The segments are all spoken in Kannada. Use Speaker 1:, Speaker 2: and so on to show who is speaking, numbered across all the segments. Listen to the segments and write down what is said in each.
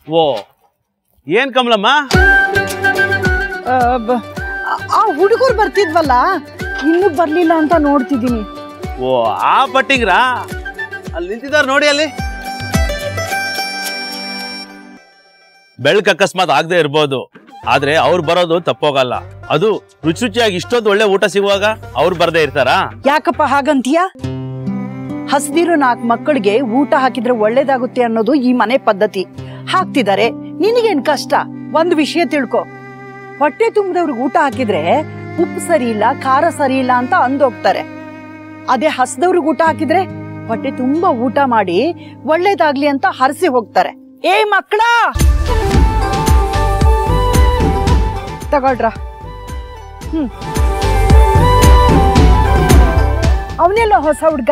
Speaker 1: ಓ ಏನ್ ಕಮಲಮ್ಮ?
Speaker 2: ಆ ಹುಡುಗರು ಬರ್ತಿದ್ವಲ್ಲ ಇನ್ನೂ ಬರ್ಲಿಲ್ಲ ಅಂತ ನೋಡ್ತಿದ್ದೀನಿ.
Speaker 1: ಓ ಆ ಪಟ್ಟಿಂಗ್ರಾ? ಅಲ್ಲಿ ನಿಂತಿದ್ದಾರೆ ನೋಡಿ. ಅಲ್ಲಿ ಬೆಳಕು ಅಕಸ್ಮಾತ್ ಆಗದೆ ಇರ್ಬೋದು, ಆದ್ರೆ ಅವ್ರು ಬರೋದು ತಪ್ಪೋಗಲ್ಲ. ಅದು ರುಚಿ ರುಚಿಯಾಗಿ ಇಷ್ಟೊಂದು ಒಳ್ಳೆ ಊಟ ಸಿಗುವಾಗ ಅವ್ರು ಬರ್ದೇ ಇರ್ತಾರಾ?
Speaker 2: ಯಾಕಪ್ಪ ಹಾಗಂತೀಯ? ಹಸ್ದಿರೋ 4 ಮಕ್ಕಳಿಗೆ ಊಟ ಹಾಕಿದ್ರೆ ಒಳ್ಳೇದಾಗುತ್ತೆ ಅನ್ನೋದು ಈ ಮನೆ ಪದ್ಧತಿ. ಹಾಕ್ತಿದ್ದಾರೆ, ನಿನಗೇನ್ ಕಷ್ಟ? ಒಂದು ವಿಷಯ ತಿಳ್ಕೊ, ಹೊಟ್ಟೆ ತುಂಬದವ್ರಿಗೆ ಊಟ ಹಾಕಿದ್ರೆ ಉಪ್ಪು ಸರಿ ಇಲ್ಲ, ಖಾರ ಸರಿ ಇಲ್ಲ ಅಂತ ಅಂದೋಗ್ತಾರೆ. ಅದೇ ಹಸ್ದವ್ರಿಗೆ ಊಟ ಹಾಕಿದ್ರೆ ಹೊಟ್ಟೆ ತುಂಬಾ ಊಟ ಮಾಡಿ ಒಳ್ಳೇದಾಗ್ಲಿ ಅಂತ ಹರಸಿ ಹೋಗ್ತಾರೆ. ಏ ಮಕ್ಕಳ, ತಗೊಳ್ರ. ಅವನೆಲ್ಲ ಹೊಸ ಹುಡ್ಗ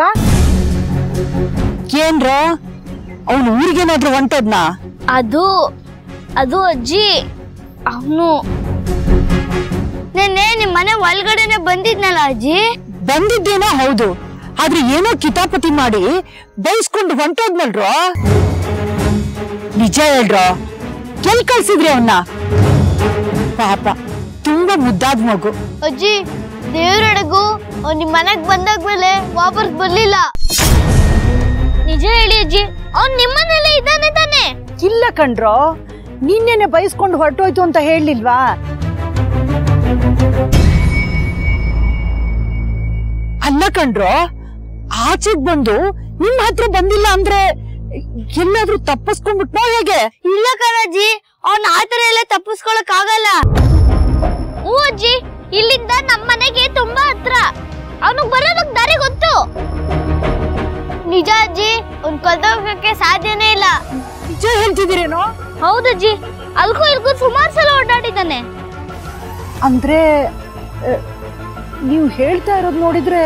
Speaker 2: ಏನ್ರ? ಅವನು ಊರಿಗೇನಾದ್ರೂ ಹೊಂಟೋದ್ನಾ?
Speaker 3: ಅದು ಅಜ್ಜಿ, ಅವನು ನೆನ್ನೆ ನಿಮ್ ಮನೆ ಒಳಗಡೆನೆ ಬಂದಿದ್ನಲ್ಲ ಅಜ್ಜಿ.
Speaker 2: ಬಂದಿದ್ದೇನೋ ಹೌದು, ಆದ್ರೆ ಏನೋ ಕಿತಾಪತಿ ಮಾಡಿ ಬೈಸ್ಕೊಂಡು ಹೊಂಟೋದ್ನಲ್ರೋ. ನಿಜ ಹೇಳ್ರೋ, ಎಲ್ ಕಳ್ಸಿದ್ರಿ ಅವನ್ನ? ಪಾಪ, ತುಂಬಾ ಮುದ್ದಾದ ಮಗು.
Speaker 3: ಅಜ್ಜಿ, ದೇವ್ರಡಗು ಅವ್ನು ನಿಮ್ ಮನೆಗ್ ಬಂದಾದ್ಮೇಲೆ ವಾಪಸ್ ಬರ್ಲಿಲ್ಲ. ನಿಜ ಹೇಳಿ ಅಜ್ಜಿ, ಅವ್ನು ನಿಮ್ಮನೇಲೆ ಇದ್ದಾನೆ ತಾನೆ?
Speaker 2: ಇಲ್ಲ ಕಣ್ರೋ, ನಿನ್ನೆನೆ ಬೈಸ್ಕೊಂಡು ಹೊರಟೋಯ್ತು ಅಂತ ಹೇಳಿಲ್ವಾ? ಅಲ್ಲ ಕಣ್ರೋ, ಆಚೆಗ್ ಬಂದು ನಿಮ್ ಹತ್ರ ಬಂದಿಲ್ಲ ಅಂದ್ರೆ ಎಲ್ಲಾದ್ರೂ ತಪ್ಪಿಸ್ಕೊಂಡ್ಬಿಟ್ನೋ ಹೇಗೆ?
Speaker 3: ಇಲ್ಲ ಕಣಜ್ಜಿ, ಅವ್ನ ಆತರ ಎಲ್ಲ ತಪ್ಪಿಸ್ಕೊಳಕ್ ಆಗಲ್ಲ. ಹ್ಞೂ ಅಜ್ಜಿ, ಇಲ್ಲಿಂದ ನಮ್ ಮನೆಗೆ ತುಂಬಾ ಹತ್ರ, ಅವನಿಗೆ ಬರೋದಕ್ ದಾರಿ ಗೊತ್ತು. ನಿಜ ಅಜ್ಜಿ, ಅವ್ನ್ ಕಲ್ತೋಗಕ್ಕೆ ಸಾಧ್ಯನೇ ಇಲ್ಲ.
Speaker 2: ನಿಜ ಹೇಳ್ತಿದ್ದೀರೇನೋ?
Speaker 3: ಹೌದಜ್ಜಿ, ಅಲ್ಗೂ ಇಲ್ಗೂ ಸುಮಾರು ಸಲ ಓಡಾಡಿದ್ದಾನೆ.
Speaker 2: ಅಂದ್ರೆ ನೀವು ಹೇಳ್ತಾ ಇರೋದು ನೋಡಿದ್ರೆ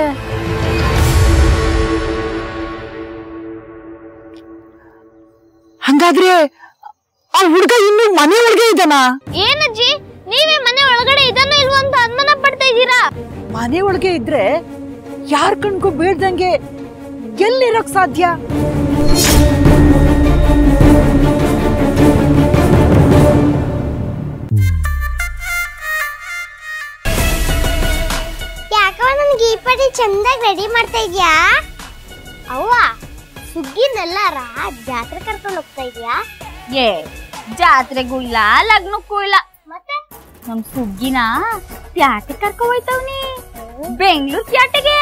Speaker 2: ಹಂಗಾದ್ರೆ ಆ ಹುಡುಗ ಇನ್ನು ಮನೆ ಒಳಗೆ ಇದ್ದಾನಾ?
Speaker 3: ಏನಜ್ಜಿ, ನೀವೇ ಮನೆ ಒಳಗಡೆ ಇದನ್ನ ಇಲ್ವ ಅಂತ ಅನುಮಾನ ಪಡ್ತಾ ಇದ್ದೀರಾ?
Speaker 2: ಮನೆ ಒಳಗೆ ಇದ್ರೆ ಯಾರ್ ಕಣ್ಕೋ ಬೀಳ್ದಂಗೆ ಎಲ್ಲಿರೋಕ್ ಸಾಧ್ಯ?
Speaker 3: ಯಾಕೋ ನನ್ಗೆ ಈ ಪಡಿ ಚಂದಾಗಿ ರೆಡಿ ಮಾಡ್ತಾ ಇದ್ಯಾ? ಅವ್ವ, ಸುಗ್ಗಿನೆಲ್ಲಾರ ಜಾತ್ರೆ ಕರ್ಕೊಂಡು ಹೋಗ್ತಾ ಇದ್ಯಾ?
Speaker 4: ಏ, ಜಾತ್ರೆಗೂ ಇಲ್ಲ, ಲಗ್ನಕ್ಕೂ ಇಲ್ಲ.
Speaker 3: ಮತ್ತೆ
Speaker 4: ನಮ್ ಸುಗ್ಗಿನ ಪ್ಯಾಟೆ ಕರ್ಕೊ ಹೋಯ್ತವ್ನಿ, ಬೆಂಗಳೂರು ಪ್ಯಾಟೆಗೆ.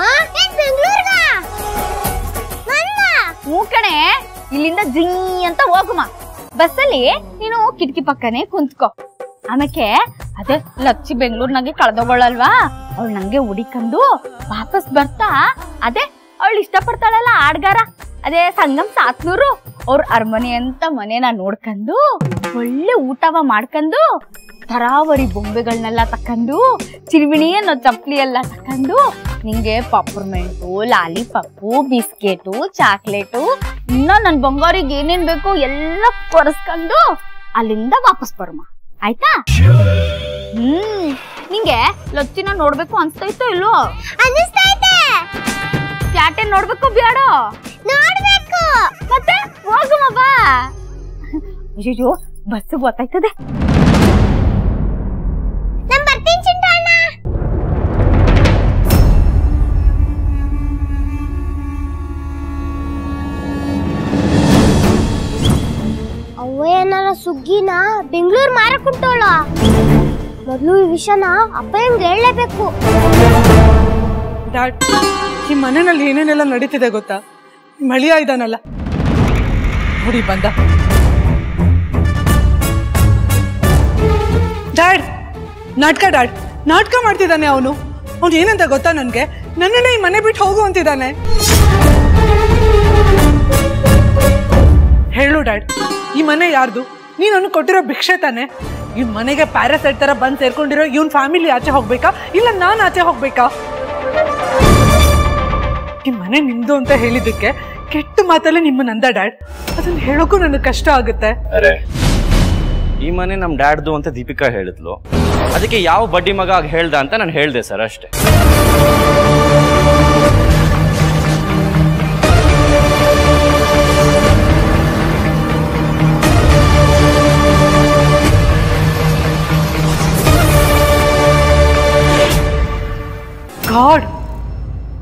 Speaker 4: ಹ್ಞೂ ಕಣೆ, ಇಲ್ಲಿಂದ ಜಿಂಗ್ ಅಂತ ಹೋಗುಮ. ಬಸ್ಸಲ್ಲಿ ನೀನು ಕಿಟಕಿ ಪಕ್ಕನೆ ಕುಂತ್ಕೋ. ಆಮೇಲೆ ಅದೇ ಲಕ್ಷಿ ಬೆಂಗಳೂರಿನಾಗೆ ಕಳೆದೋಗಳಲ್ವಾ, ಅವಳು ನಂಗೆ ಹುಡಿಕೊಂಡು ವಾಪಸ್ ಬರ್ತಾ ಅದೇ ಅವಳು ಇಷ್ಟಪಡ್ತಾಳಲ್ಲ ಆಡ್ಗಾರ, ಅದೇ ಸಂಗಮ್ ಸಾತ್ನೂರು, ಅವ್ರ ಅರಮನೆ ಅಂತ ಮನೇನ ನೋಡ್ಕೊಂಡು ಒಳ್ಳೆ ಊಟವ ಮಾಡ್ಕೊಂಡು ತರಾವರಿ ಬೊಂಬೆಗಳನ್ನೆಲ್ಲ ತಕೊಂಡು ಚಿರುವಿಣಿ ಅನ್ನೋ ಚಪ್ಪಲಿ ಎಲ್ಲ ತಕೊಂಡು ನಿಂಗೆ ಪಪ್ಪರ್ಮೆಂಟು, ಲಾಲಿಪಪ್ಪು, ಬಿಸ್ಕೆಟು, ಚಾಕ್ಲೇಟು, ಇನ್ನ ನನ್ ಬಂಗಾರಿಗೆ ಏನೇನ್ ಬೇಕು ಎಲ್ಲ ಕೊರಸ್ಕೊಂಡು ಅಲ್ಲಿಂದ ವಾಪಸ್ ಬರಮ್ಮ, ಆಯ್ತಾ? ನಿಂಗೆ ಲಚ್ಚಿನ ನೋಡ್ಬೇಕು ಅನ್ಸ್ತಾಯ್ತೋ ಇಲ್ವೋ?
Speaker 3: ಅನಿಸ್ತೈತೆ.
Speaker 4: ಪ್ಯಾಟೆ ನೋಡ್ಬೇಕು ಬೇಡ?
Speaker 3: ನೋಡ್ಬೇಕು.
Speaker 4: ಮತ್ತೆ ಹೋಗುಮ ಬಾ. ಅಯ್ಯೋ, ಬಸ್ ಗೊತ್ತಾಯ್ತದೆ.
Speaker 3: ನಾನು ಬರ್ತೀನಿ ಚಿಂಟಣ್ಣ. ಅವ್ವ ಏನಾರ ಸುಗ್ಗಿನ ಬೆಂಗಳೂರು ಮಾರಕುಂಟೋಳ. ಮೊದಲು ಈ ವಿಷಯನ ಅಪ್ಪ ಹೆಂಗ್ ಹೇಳಲೇಬೇಕು.
Speaker 5: ಡ್ಯಾಡ್, ಈ ಮನೆಯಲ್ಲಿ ಏನೇನೆಲ್ಲ ನಡೀತಿದೆ ಗೊತ್ತಾ? ಮಳಿಯ ಇದಾನಲ್ಲ ನೋಡಿ ಬಂದ. ಡ್ಯಾಡ್, ಡ್ಯಾಡ್ ನಾಟಕ ಮಾಡ್ತಿದ್ದಾನೆ ಅವನು. ಅವ್ನು ಏನಂತ ಗೊತ್ತಾ ನನ್ಗೆ? ನನ್ನನ್ನೇ ಈ ಮನೆ ಬಿಟ್ಟು ಹೋಗು ಅಂತಿದ್ದಾನೆ. ಹೇಳು ಡ್ಯಾಡ್, ಈ ಮನೆ ಯಾರ್ದು? ನೀನು ಅವನು ಕೊಟ್ಟಿರೋ ಭಿಕ್ಷೆ ತಾನೆ? ಈ ಮನೆಗೆ ಪ್ಯಾರಾಸೈಟ್ ತರ ಬಂದ್ ಸೇರ್ಕೊಂಡಿರೋ ಇವನ್ ಫ್ಯಾಮಿಲಿ ಆಚೆ ಹೋಗ್ಬೇಕಾ, ಇಲ್ಲ ನಾನ್ ಆಚೆ ಹೋಗ್ಬೇಕಾ? ಈ ಮನೆ ನಿಮ್ದು ಅಂತ ಹೇಳಿದಕ್ಕೆ ಕೆಟ್ಟ ಮಾತಲ್ಲೇ ನಿಮ್ಮನ್ನ ಅಂದ ಡ್ಯಾಡ್. ಅದನ್ನ ಹೇಳೋಕ್ಕೂ ನನಗೆ ಕಷ್ಟ ಆಗುತ್ತೆ.
Speaker 1: ಅರೆ, ಈ ಮನೆ ನಮ್ ಡ್ಯಾಡ್ದು ಅಂತ ದೀಪಿಕಾ ಹೇಳಿದ್ಲು, ಅದಕ್ಕೆ ಯಾವ ಬಡ್ಡಿ ಮಗ ಹೇಳ್ದ ಅಂತ ನಾನು ಹೇಳ್ದೆ ಸರ್, ಅಷ್ಟೇ.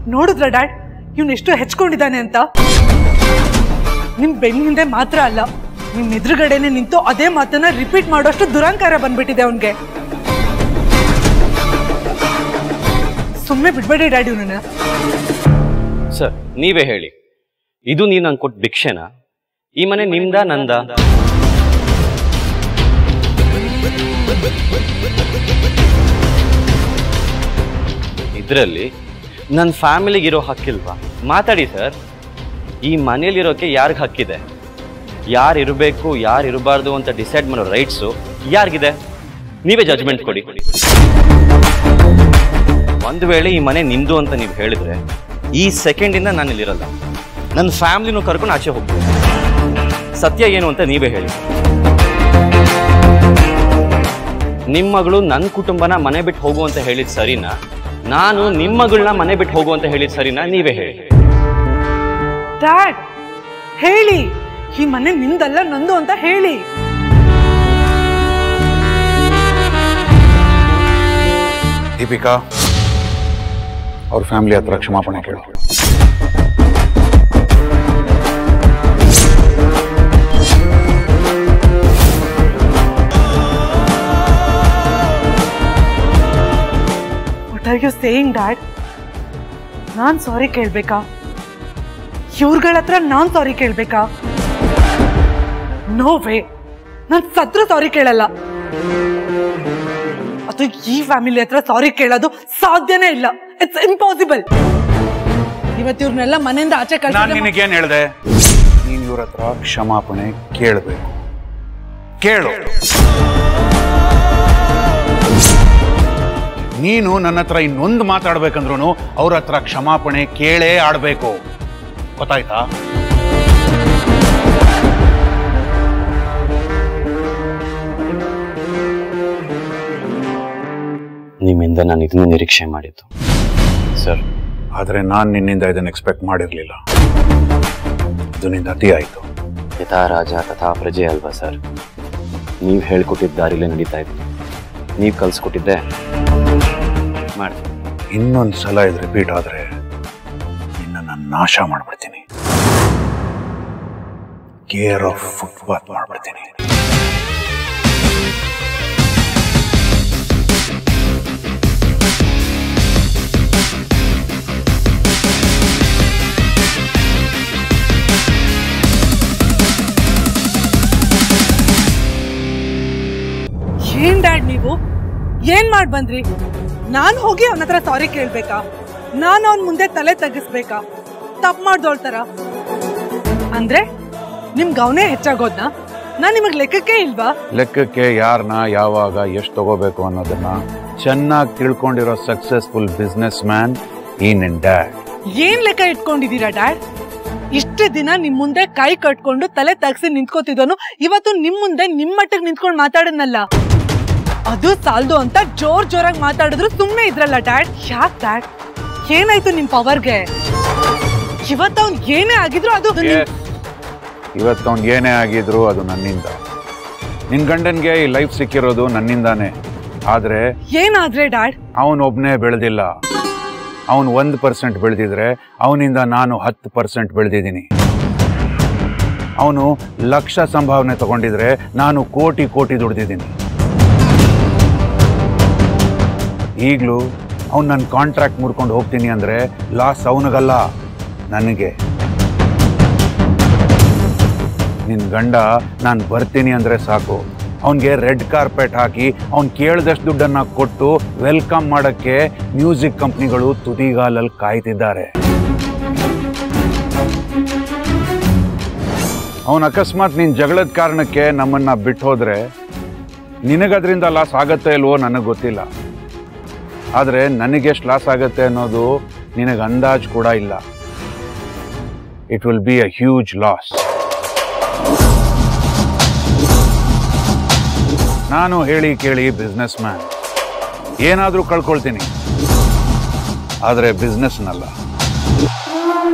Speaker 5: ನೋಡಿದ್ರ ಡ್ಯಾಡ್ ಇವ್ನು ಎಷ್ಟು ಹೆಚ್ಕೊಂಡಿದ್ದಾನೆ ಅಂತ. ನಿಮ್ ಬೆನ್ನ ಹಿಂದೆ ಮಾತ್ರ ಅಲ್ಲ, ನಿಮ್ ಎದುರುಗಡೆನೆ ನಿಂತು ಅದೇ ಮಾತನ್ನ ರಿಪೀಟ್ ಮಾಡೋಷ್ಟು ದುರಂಕಾರ ಬಂದ್ಬಿಟ್ಟಿದೆ ಅವನ್ಗೆ. ಸುಮ್ಮನೆ ಬಿಡ್ಬೇಡಿ ಡ್ಯಾಡಿ ಇವನನ್ನ.
Speaker 6: ಸರ್ ನೀವೇ ಹೇಳಿ, ಇದು ನೀನು ನಂಗೆ ಕೊಟ್ಟು ಭಿಕ್ಷೆನಾ? ಈ ಮನೆ ನಿಮ್ದ ನಂದ? ಇದರಲ್ಲಿ ನನ್ನ ಫ್ಯಾಮಿಲಿಗಿರೋ ಹಕ್ಕಿಲ್ವಾ? ಮಾತಾಡಿ ಸರ್. ಈ ಮನೇಲಿರೋಕೆ ಯಾರಿಗೆ ಹಕ್ಕಿದೆ? ಯಾರು ಇರಬೇಕು ಯಾರು ಇರಬಾರ್ದು ಅಂತ ಡಿಸೈಡ್ ಮಾಡೋ ರೈಟ್ಸು ಯಾರಿಗಿದೆ? ನೀವೇ ಜಡ್ಜ್ಮೆಂಟ್ ಕೊಡಿ. ಒಂದು ವೇಳೆ ಈ ಮನೆ ನಿಮ್ದು ಅಂತ ನೀವು ಹೇಳಿದ್ರೆ ಈ ಸೆಕೆಂಡಿಂದ ನಾನು ಇಲ್ಲಿರಲ್ಲ, ನನ್ನ ಫ್ಯಾಮಿಲಿನೂ ಕರ್ಕೊಂಡು ಆಚೆ ಹೋಗ್ತೀನಿ. ಸತ್ಯ ಏನು ಅಂತ ನೀವೇ ಹೇಳಿ. ನಿಮ್ಮ ಮಗಳು ನನ್ನ ಕುಟುಂಬನ ಮನೆ ಬಿಟ್ಟು ಹೋಗು ಅಂತ ಹೇಳಿದ್ ಸರಿನಾ? ನಾನು ನಿಮ್ಮ ಮಗಳನ್ನ ಮನೆ ಬಿಟ್ಟು ಹೋಗು ಅಂತ ಹೇಳಿದ್ ಸರಿನಾ? ನೀವೇ ಹೇಳಿ.
Speaker 5: ಡ್ಯಾಡ್ ಹೇಳಿ, ಈ ಮನೆ ನಿಂದಲ್ಲ ನಂದು ಅಂತ ಹೇಳಿ.
Speaker 7: ದೀಪಿಕಾ, ಅವ್ರ ಫ್ಯಾಮಿಲಿ ಹತ್ರ ಕ್ಷಮಾಪಣೆ ಕೇಳು.
Speaker 5: What are you saying dad? ನಾನ್ ಸಾರಿ ಕೇಳ್ಬೇಕಾ? ಇವ್ರಗಳ ಹತ್ರ ನಾನ್ ಸಾರಿ ಕೇಳ್ಬೇಕಾ? ನೋ ವೇ, ನಾನ್ ಸತ್ರ ಸಾರಿ ಕೇಳಲ್ಲ. ಅದು ಈ ಫ್ಯಾಮಿಲಿ ಹತ್ರ ಸಾರಿ ಕೇಳೋದು ಸಾಧ್ಯನೇ ಇಲ್ಲ. It's impossible. ಇವತ್ತು ಇವ್ರನ್ನೆಲ್ಲ ಮನೆಯಿಂದ ಆಚೆ
Speaker 7: ನಾನು ನಿನಗೇನ್ ಹೇಳ್ದೆ? ನೀನ್ ಇವ್ರ ಹತ್ರ ಕ್ಷಮಾಪಣೆ ಕೇಳಬೇಕು. ಕೇಳು. ನೀನು ನನ್ನ ಹತ್ರ ಇನ್ನೊಂದು ಮಾತಾಡ್ಬೇಕಂದ್ರೂ ಅವ್ರ ಹತ್ರ ಕ್ಷಮಾಪಣೆ ಕೇಳೇ ಆಡ್ಬೇಕು. ಗೊತ್ತಾಯ್ತಾ?
Speaker 6: ನಿಮ್ಮಿಂದ ನಾನು ಇದನ್ನ ನಿರೀಕ್ಷೆ ಮಾಡಿದ್ದು ಸರ್.
Speaker 7: ಆದ್ರೆ ನಾನು ನಿನ್ನಿಂದ ಇದನ್ನು ಎಕ್ಸ್ಪೆಕ್ಟ್ ಮಾಡಿರ್ಲಿಲ್ಲ. ಇದು ನಿಂದ ಅತಿ ಆಯ್ತು.
Speaker 6: ಯಥಾ ರಾಜ ತಥಾ ಪ್ರಜೆ ಅಲ್ವಾ ಸರ್? ನೀವು ಹೇಳ್ಕೊಟ್ಟಿದ್ದ ದಾರಿಲೇ ನಡೀತಾ ಇದ್ದೀನಿ. ನೀವು ಕಲ್ಸ್ಕೊಟ್ಟಿದ್ದೆ ಮಾಡಿ.
Speaker 7: ಇನ್ನೊಂದು ಸಲ ಇದು ರಿಪೀಟ್ ಆದ್ರೆ ನಿನ್ನನ್ನು ನಾಶ ಮಾಡ್ಬಿಡ್ತೀನಿ. ಕೇರ್ ಆಫ್ ಫುಟ್ಪಾತ್ ಮಾಡ್ಬಿಡ್ತೀನಿ.
Speaker 5: ಏನ್ ಡ್ಯಾಡ್ ನೀವು ಏನ್ ಮಾಡ್ ಬಂದ್ರಿ? ನಾನ್ ಹೋಗಿ ಅವನ ಹತ್ರ ಸಾರಿ ಕೇಳ್ಬೇಕಾ? ನಾನು ಅವನ್ ಮುಂದೆ ತಲೆ ತಗ್ಗಿಸ್ಬೇಕಾ? ತಪ್ಪು ಮಾಡ್ದೋಳ್ತಾರ ಅಂದ್ರೆ ನಿಮ್ಗೆ ಅವನೇ ಹೆಚ್ಚಾಗೋದ್ನಾ? ನಾನ್ ನಿಮಗ್ ಲೆಕ್ಕಕ್ಕೆ ಇಲ್ವಾ?
Speaker 7: ಲೆಕ್ಕಕ್ಕೆ ಯಾರನ್ನ ಯಾವಾಗ ಎಷ್ಟು ತಗೋಬೇಕು ಅನ್ನೋದನ್ನ ಚೆನ್ನಾಗಿ ತಿಳ್ಕೊಂಡಿರೋ ಸಕ್ಸಸ್ಫುಲ್ ಬಿಸ್ನೆಸ್ ಮ್ಯಾನ್ ಈ ನಿನ್ ಡ್ಯಾಡ್.
Speaker 5: ಏನ್ ಲೆಕ್ಕ ಇಟ್ಕೊಂಡಿದೀರಾ ಡ್ಯಾಡ್? ಇಷ್ಟು ದಿನ ನಿಮ್ ಮುಂದೆ ಕೈ ಕಟ್ಕೊಂಡು ತಲೆ ತಗ್ಸಿ ನಿಂತ್ಕೋತಿದ್ದೋನು ಇವತ್ತು ನಿಮ್ ಮುಂದೆ ನಿಮ್ ಮಟ್ಟಿಗೆ ನಿಂತ್ಕೊಂಡು ಮಾತಾಡನಲ್ಲ. ಅದು ಸಾಲ್ದು ಅಂತ ಜೋರಾಗಿ ಮಾತಾಡಿದ್ರು ಸುಮ್ನೆ ಇದ್ರಲ್ಲ ಡ್ಯಾಡ್. ಯಾಕ್ ಡ್ಯಾಡ್? ಏನಾಯ್ತು ನಿಮ್ ಪವರ್ಗೆ? ಇವತ್ತು ಅವ್ನ್ ಏನೇ ಆಗಿದ್ರು ಅದು
Speaker 7: ಇವತ್ತು ಅವ್ನ್ ಏನೇ ಆಗಿದ್ರು ಅದು ನನ್ನಿಂದ. ನಿನ್ ಗಂಡನ್ಗೆ ಈ ಲೈಫ್ ಸಿಕ್ಕಿರೋದು ನನ್ನಿಂದಾನೆ. ಆದ್ರೆ
Speaker 5: ಏನಾದ್ರೆ ಡ್ಯಾಡ್?
Speaker 7: ಅವನೊಬ್ನೇ ಬೆಳೆದಿಲ್ಲ. ಅವನು 1% ಬೆಳೆದಿದ್ರೆ ಅವನಿಂದ ನಾನು 10% ಬೆಳೆದಿದ್ದೀನಿ. ಅವನು ಲಕ್ಷ ಸಂಭಾವನೆ ತಗೊಂಡಿದ್ರೆ ನಾನು ಕೋಟಿ ದುಡ್ದಿದ್ದೀನಿ. ಈಗಲೂ ಅವ್ನು ನನ್ನ ಕಾಂಟ್ರಾಕ್ಟ್ ಮುರ್ಕೊಂಡು ಹೋಗ್ತೀನಿ ಅಂದರೆ ಲಾಸ್ ಅವನಿಗಲ್ಲ, ನನಗೆ. ನಿನ್ನ ಗಂಡ ನಾನು ಬರ್ತೀನಿ ಅಂದರೆ ಸಾಕು, ಅವನಿಗೆ ರೆಡ್ ಕಾರ್ಪೆಟ್ ಹಾಕಿ ಅವ್ನು ಕೇಳಿದಷ್ಟು ದುಡ್ಡನ್ನು ಕೊಟ್ಟು ವೆಲ್ಕಮ್ ಮಾಡೋಕ್ಕೆ ಮ್ಯೂಸಿಕ್ ಕಂಪ್ನಿಗಳು ತುದಿಗಾಲಲ್ಲಿ ಕಾಯ್ತಿದ್ದಾರೆ. ಅವನು ಅಕಸ್ಮಾತ್ ನಿನ್ನ ಜಗಳದ ಕಾರಣಕ್ಕೆ ನಮ್ಮನ್ನು ಬಿಟ್ಟು ಹೋದರೆ ನಿನಗದ್ರಿಂದ ಲಾಸ್ ಆಗತ್ತೆ ಇಲ್ವೋ ನನಗೆ ಗೊತ್ತಿಲ್ಲ. ಆದರೆ ನನಗೆಷ್ಟು ಲಾಸ್ ಆಗುತ್ತೆ ಅನ್ನೋದು ನಿನಗೆ ಅಂದಾಜು ಕೂಡ ಇಲ್ಲ. It will be a huge loss. ನಾನು ಹೇಳಿ ಕೇಳಿ ಬಿಸ್ನೆಸ್ ಮ್ಯಾನ್, ಏನಾದರೂ ಕಳ್ಕೊಳ್ತೀನಿ, ಆದರೆ ಬಿಸ್ನೆಸ್ನಲ್ಲ.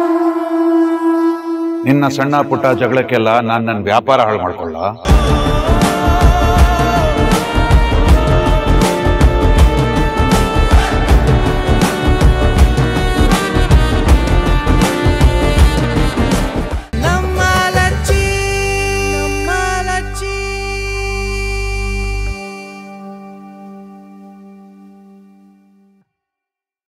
Speaker 7: ನಿನ್ನ ಸಣ್ಣ ಪುಟ್ಟ ಜಗಳಕ್ಕೆಲ್ಲ ನಾನು ನನ್ನ ವ್ಯಾಪಾರ ಹಾಳು ಮಾಡ್ಕೊಳ್ಳ.